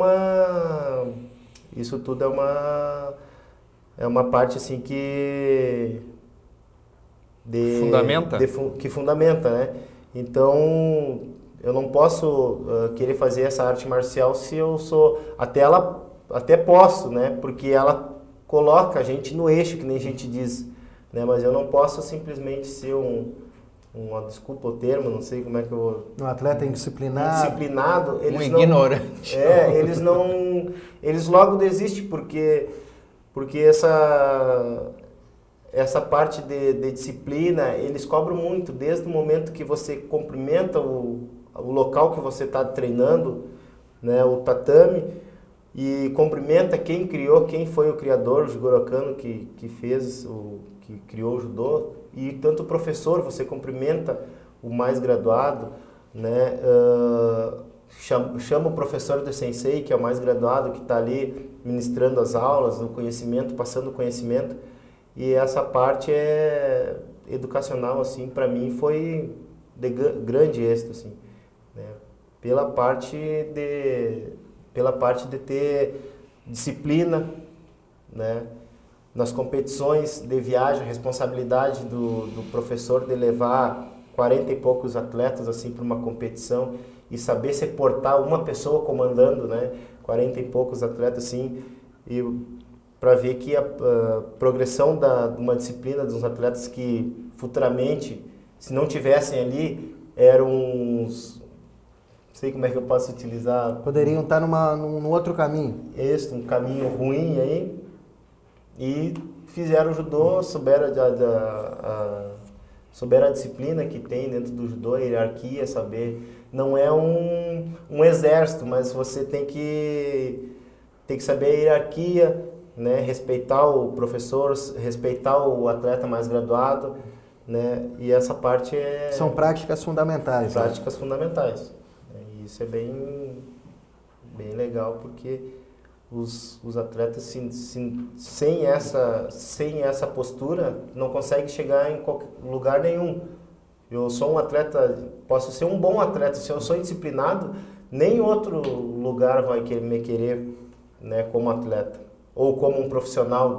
uma parte assim que que fundamenta, né? Então eu não posso querer fazer essa arte marcial se eu sou até posso, né? Porque ela coloca a gente no eixo, que nem a gente diz, né? Mas eu não posso simplesmente ser desculpa o termo, não sei como é que eu vou... Um atleta indisciplinado. Indisciplinado, eles não... ignorante. Eles logo desistem, porque essa parte de disciplina, eles cobram muito, desde o momento que você cumprimenta o local que você está treinando, né, o tatame, e cumprimenta quem foi o criador, o Jigoro Kano, que criou o judô. E tanto o professor, você cumprimenta o mais graduado, né? Chama o professor do sensei, que é o mais graduado, que está ali ministrando as aulas, o conhecimento, passando o conhecimento. E essa parte educacional, assim, para mim foi de grande êxito, assim, né? Pela parte de ter disciplina, né? Nas competições de viagem, a responsabilidade do professor de levar 40 e poucos atletas assim para uma competição e saber se portar uma pessoa comandando, né, 40 e poucos atletas assim, e para ver que a progressão de uma disciplina dos atletas que futuramente, se não tivessem ali, eram uns... Não sei como é que eu posso utilizar... Poderiam estar num outro caminho. Isso, um caminho ruim aí. E fizeram o judô, souberam a disciplina que tem dentro do judô, a hierarquia, saber. Não é um exército, mas você tem que saber a hierarquia, né? Respeitar o professor, respeitar o atleta mais graduado, né? E essa parte São práticas fundamentais. Práticas fundamentais. E isso é bem legal, porque... Os atletas sem essa postura não conseguem chegar em lugar nenhum. Eu sou um atleta, posso ser um bom atleta, se eu sou indisciplinado, nem outro lugar vai me querer, né, como atleta. ou como um profissional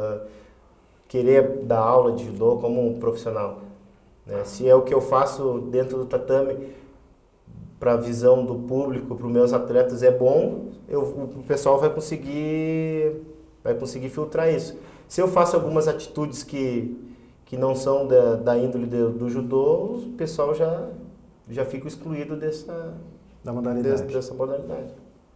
querer dar aula de judô como um profissional, né? Se é o que eu faço dentro do tatame para a visão do público, para os meus atletas é bom, o pessoal vai conseguir filtrar isso. Se eu faço algumas atitudes que não são da índole do judô, o pessoal já fica excluído dessa modalidade.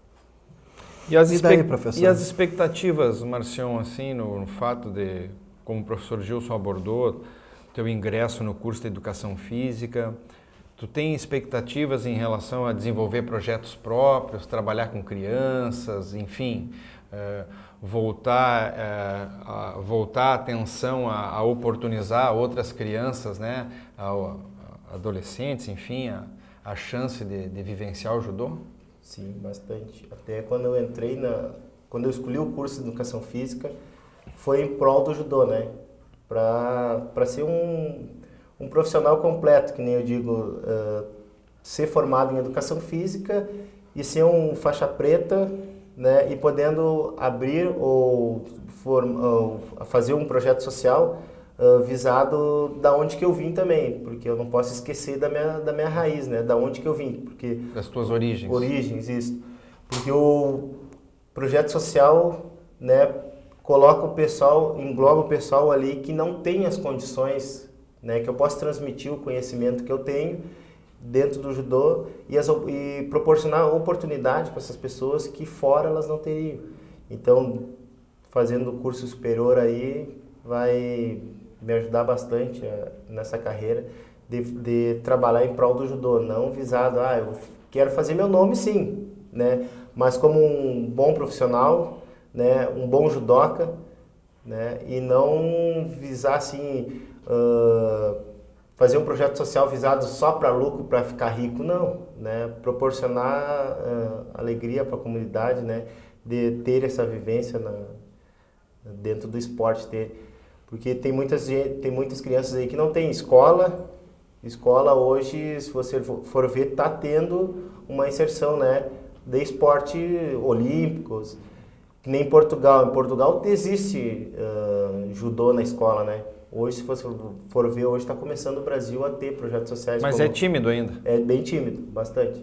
E as, daí, professor? E as expectativas, Marcion, assim, no fato de, como o professor Gilson abordou, teu ingresso no curso de Educação Física, tu tem expectativas em relação a desenvolver projetos próprios, trabalhar com crianças, enfim, voltar a atenção a oportunizar outras crianças, né, adolescentes, enfim, a chance de vivenciar o judô? Sim, bastante. Até quando eu entrei quando eu escolhi o curso de Educação Física, foi em prol do judô, né? Para ser um profissional completo, que nem eu digo, ser formado em Educação Física e ser um faixa preta, né? E podendo abrir ou fazer um projeto social visado da onde que eu vim também, porque eu não posso esquecer da minha raiz, né? Da onde que eu vim, porque das tuas origens. Origens, isso. Porque o projeto social, né, engloba o pessoal ali que não tem as condições, né, que eu posso transmitir o conhecimento que eu tenho dentro do judô e proporcionar oportunidade para essas pessoas que fora elas não teriam. Então, fazendo o curso superior aí vai me ajudar bastante nessa carreira de trabalhar em prol do judô, não visado, eu quero fazer meu nome sim, né, mas como um bom profissional, né, um bom judoca, né, e não visar assim, fazer um projeto social visado só para lucro, para ficar rico, não, né, proporcionar alegria para a comunidade, né, de ter essa vivência dentro do esporte, porque tem muitas crianças aí que não tem escola. Escola hoje, se você for ver, está tendo uma inserção, né, de esporte olímpicos, que nem em Portugal. Em Portugal existe judô na escola, né? Hoje, se você for ver, hoje está começando o Brasil a ter projetos sociais. Mas é tímido ainda? É bem tímido, bastante.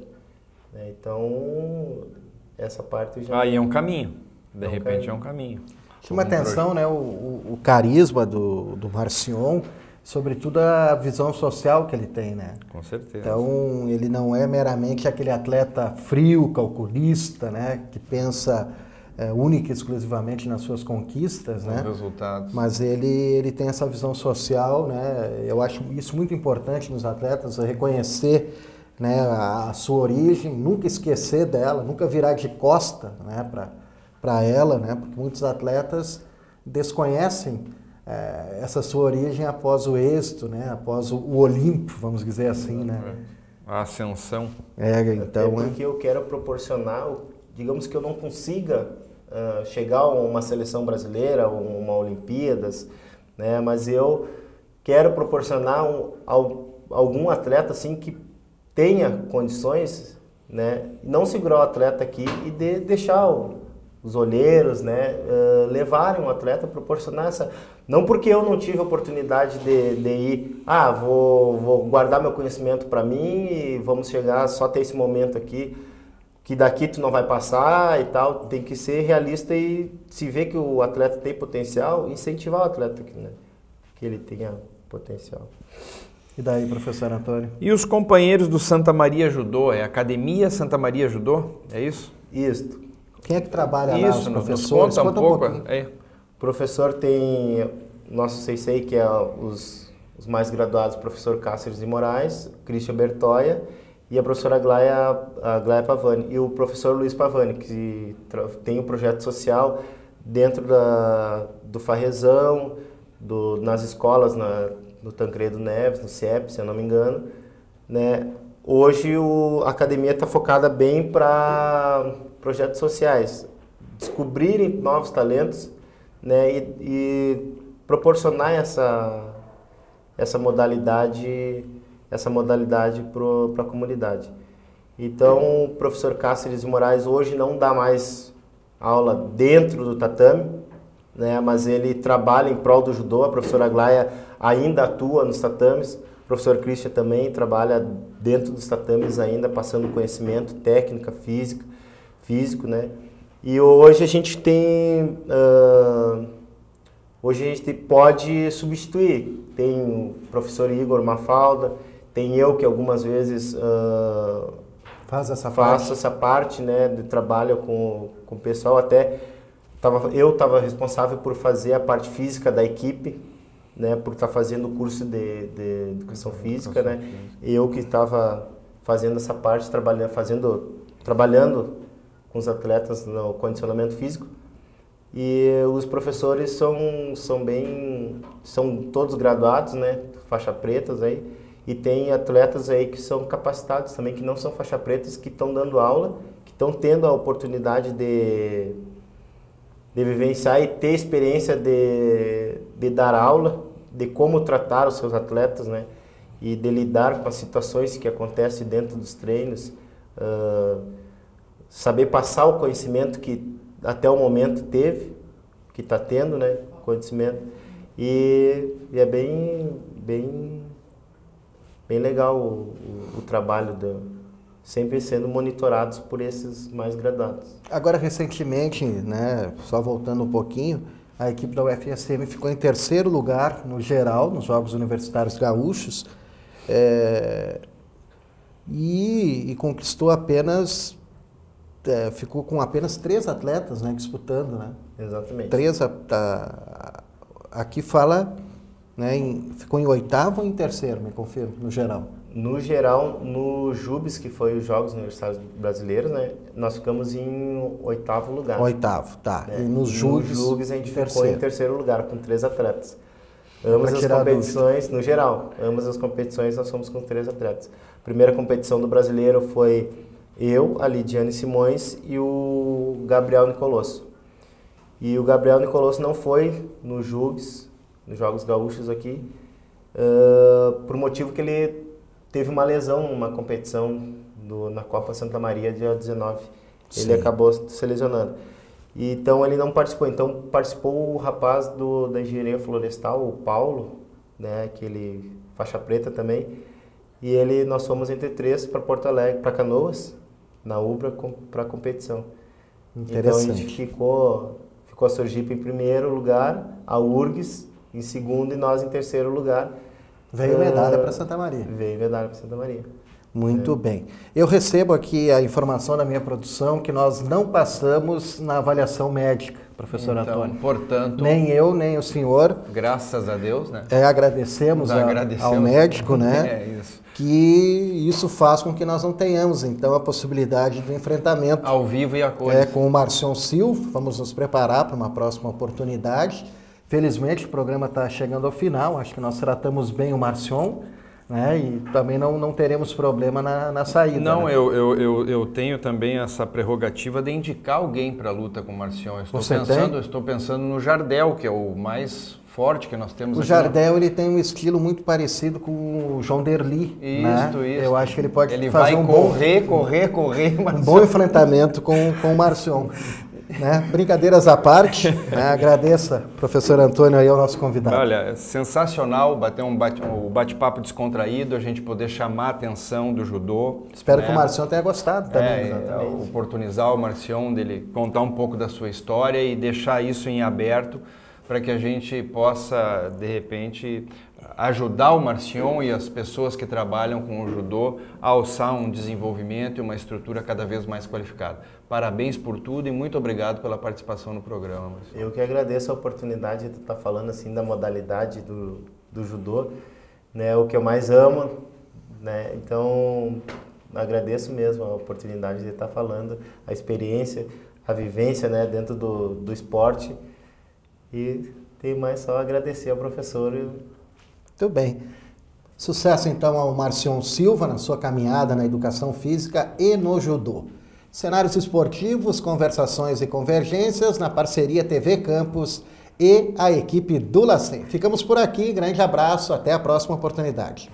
Então, essa parte já... E é um caminho. De repente é um caminho. Chama atenção, né, o carisma do Marcion, sobretudo a visão social que ele tem, né? Com certeza. Então, ele não é meramente aquele atleta frio, calculista, né, que pensa única e exclusivamente nas suas conquistas, né? Resultados. Mas ele tem essa visão social, né? Eu acho isso muito importante nos atletas, reconhecer, né, a sua origem, nunca esquecer dela, nunca virar de costa, né, para ela, né? Porque muitos atletas desconhecem essa sua origem após o êxito, né? Após o Olimpo, vamos dizer assim, né? A ascensão. Então, porque eu quero proporcionar, digamos que eu não consiga chegar a uma seleção brasileira ou uma Olimpíadas, né? Mas eu quero proporcionar algum atleta assim que tenha condições, né? Não segurar o atleta aqui e deixar os olheiros, né, levarem um atleta, proporcionar essa... Não porque eu não tive a oportunidade de ir, vou guardar meu conhecimento para mim e vamos chegar só até esse momento aqui, que daqui tu não vai passar e tal. Tem que ser realista e se ver que o atleta tem potencial, incentivar o atleta, né, que ele tenha potencial. E daí, professor Antônio? E os companheiros do Santa Maria Judô, é Academia Santa Maria Judô, é isso? Isso. Quem é que trabalha lá, os Nos professores? conta um pouco. O professor tem nosso sensei, que é os mais graduados, o professor Cáceres de Moraes, Christian Bertoia e a professora Aglaia Pavani. E o professor Luiz Pavani, que tem um projeto social dentro do Farrezão, nas escolas, no Tancredo Neves, no CIEP, se eu não me engano, né? Hoje a academia está focada bem para projetos sociais, descobrirem novos talentos, né, e proporcionar essa modalidade para a comunidade. Então, o professor Cáceres de Moraes hoje não dá mais aula dentro do tatame, né? Mas ele trabalha em prol do judô. A professora Aglaia ainda atua nos tatames, o professor Christian também trabalha dentro dos tatames ainda, passando conhecimento, técnica, físico, né? E hoje a gente tem... hoje a gente pode substituir. Tem o professor Igor Mafalda, tem eu que algumas vezes faço essa parte, né, de trabalho com o pessoal. Até eu estava responsável por fazer a parte física da equipe, né, por estar fazendo o curso de educação física, né? Eu que estava fazendo essa parte, trabalhando com os atletas no condicionamento físico. E os professores são todos graduados, né, faixa pretas aí, e tem atletas aí que são capacitados também, que não são faixa pretas, que estão dando aula, que estão tendo a oportunidade de vivenciar e ter experiência de dar aula, de como tratar os seus atletas, né, e de lidar com as situações que acontecem dentro dos treinos, saber passar o conhecimento que até o momento teve, que está tendo, né, conhecimento, e é bem legal o trabalho, sempre sendo monitorados por esses mais graduados. Agora, recentemente, né, só voltando um pouquinho, a equipe da UFSM ficou em terceiro lugar no geral, nos Jogos Universitários Gaúchos, e conquistou apenas... ficou com apenas 3 atletas, né, disputando, né? Exatamente. 3, aqui fala, né, ficou em 8º ou em 3º, me confirma, no geral? No geral, no JUBES, que foi os Jogos Universitários Brasileiros, né, nós ficamos em 8º lugar. 8º, tá. Né? E nos JUBES a gente ficou em 3º lugar, com 3 atletas. Ambas as competições, no geral, ambas as competições nós fomos com 3 atletas. A primeira competição do brasileiro foi eu, a Lidiane Simões e o Gabriel Nicolosso. E o Gabriel Nicolosso não foi no JUBES, nos Jogos Gaúchos aqui, por motivo que ele teve uma lesão numa competição na Copa Santa Maria, dia 19. Ele acabou se lesionando. E, então ele não participou. Então participou o rapaz da engenharia florestal, o Paulo, né, aquele faixa preta também. E nós fomos entre 3 para Porto Alegre, para Canoas, na UBRA, para a competição. Então a gente ficou a Sergipe em primeiro lugar, a URGS em segundo e nós em terceiro lugar. Veio medalha para Santa Maria. Veio medalha para Santa Maria. Muito bem. Eu recebo aqui a informação da minha produção que nós não passamos na avaliação médica, professor Antônio. Portanto... Nem eu, nem o senhor. Graças a Deus, né? Agradecemos ao médico, né? Isso. Que isso faz com que nós não tenhamos, então, a possibilidade do enfrentamento. Ao vivo e a cores. Com o Marcion Silva. Vamos nos preparar para uma próxima oportunidade. Felizmente, o programa está chegando ao final. Acho que nós tratamos bem o Marcion, né? E também não teremos problema na saída. Não, né? eu tenho também essa prerrogativa de indicar alguém para a luta com o Marcion. Estou pensando no Jardel, que é o mais forte que nós temos. O Jardel, ele tem um estilo muito parecido com o João Derli. Isso. Eu acho que ele pode fazer vai um correr, um bom enfrentamento com o Marcion. Né? Brincadeiras à parte, né? Agradeça, professor Antônio, aí ao nosso convidado. Olha, é sensacional bater um bate-papo descontraído, a gente poder chamar a atenção do judô. Espero que o Marcion tenha gostado também. Oportunizar o Marcion dele contar um pouco da sua história e deixar isso em aberto para que a gente possa, de repente, ajudar o Marcion e as pessoas que trabalham com o judô a alçar um desenvolvimento e uma estrutura cada vez mais qualificada. Parabéns por tudo e muito obrigado pela participação no programa, Marcion. Eu que agradeço a oportunidade de estar falando assim da modalidade do judô, né, o que eu mais amo, né? Então agradeço mesmo a oportunidade de estar falando, a experiência, a vivência, né, dentro do esporte. E tenho mais só a agradecer ao professor. Muito bem. Sucesso então ao Marcion Silva na sua caminhada na educação física e no judô. Cenários esportivos, conversações e convergências na parceria TV Campus e a equipe do LACEN. Ficamos por aqui, grande abraço, até a próxima oportunidade.